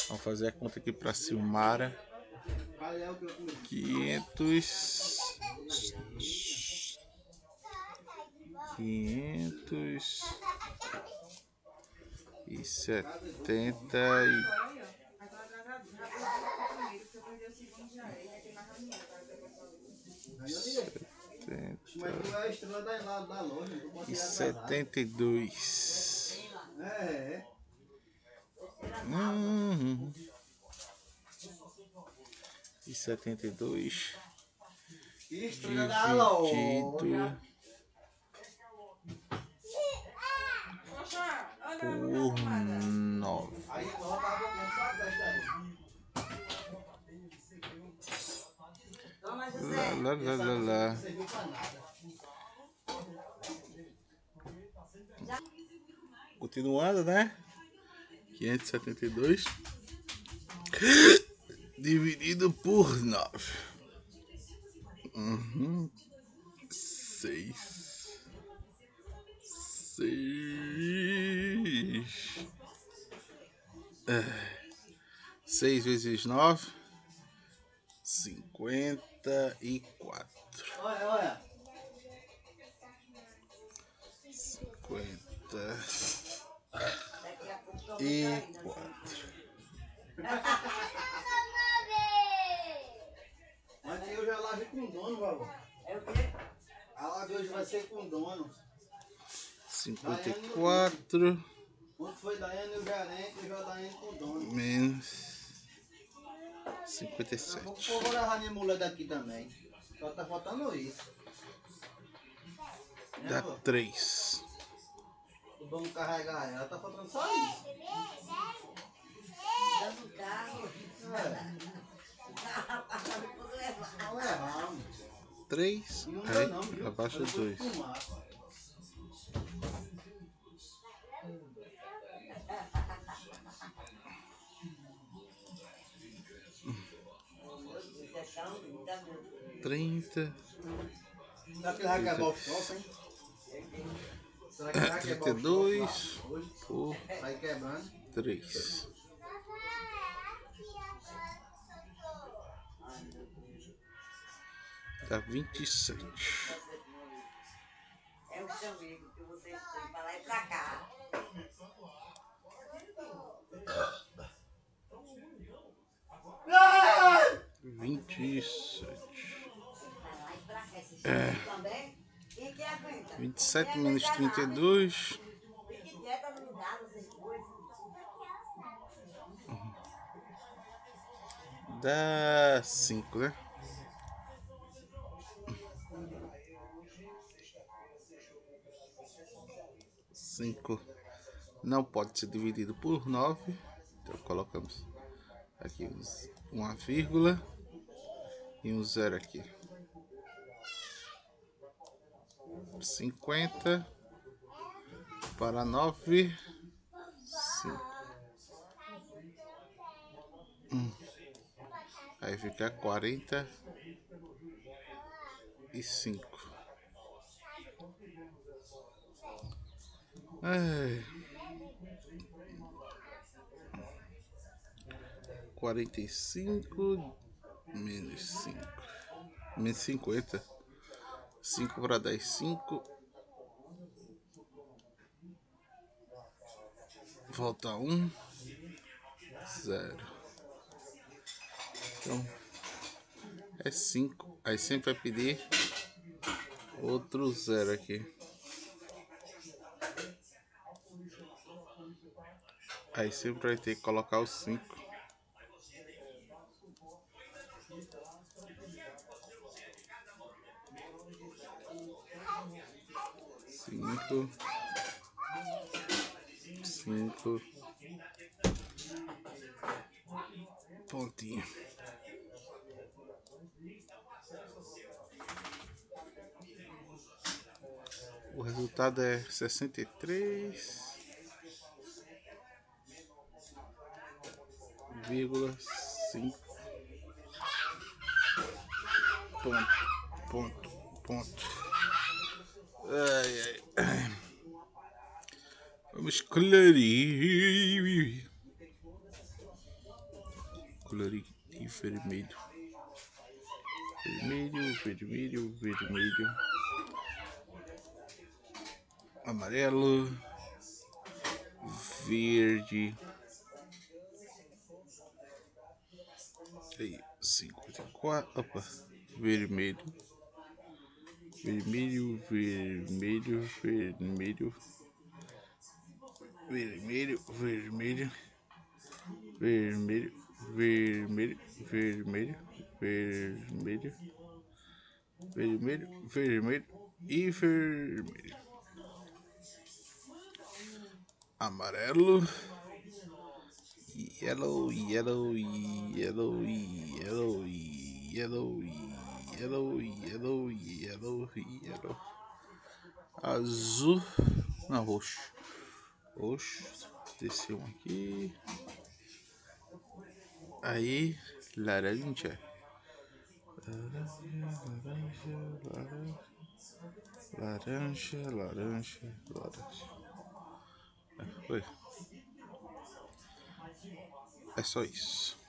Vamos fazer a conta aqui para Silmara. 572. E 72 dividido por 9. Lá. Continuando, né? 572 dividido por 9. 6. 6 vezes 9, 54. Olha. 54. Mas eu já lavei com dono, vovó. É o quê? A lave hoje vai ser com dono. 54. Quando foi Daiane e o gerente, eu já Daiane com dono. Menos 57. Eu vou levar minha mulher daqui também. Só tá faltando isso. Dá 3. Vamos carregar ela, tá faltando só isso. Dando carro. Não levamos. 3. Aí, abaixa 2. Trinta. Será que ele vai quebrar os troços, hein? Será que ele vai quebrar os 32 por vai quebrando. 3. Dá 27. É o chamego que vocês têm pra lá e pra cá. 27. É. 27 menos 32. Dá 5, né? 5 não pode ser dividido por 9. Então colocamos aqui uma vírgula e um zero aqui. 50 para 9. 5. Aí fica 45. Ai. 45 menos 5. Menos 50. 5 para 10, 5. Falta 1. 0. Então, é 5. Aí sempre vai pedir outro 0 aqui. Aí sempre vai ter que colocar o 5. 5. 5. Pontinho. O resultado é 63,5. Ponto. Ai. Vamos clarear. colorir de vermelho. Vermelho. Amarelo. Verde. Aí, 54. Opa. Vermelho. Vermelho. E vermelho. Amarelo. Yellow. Azul. Não, roxo. Desceu um aqui. Aí, laranja. Laranja. Foi. É só isso.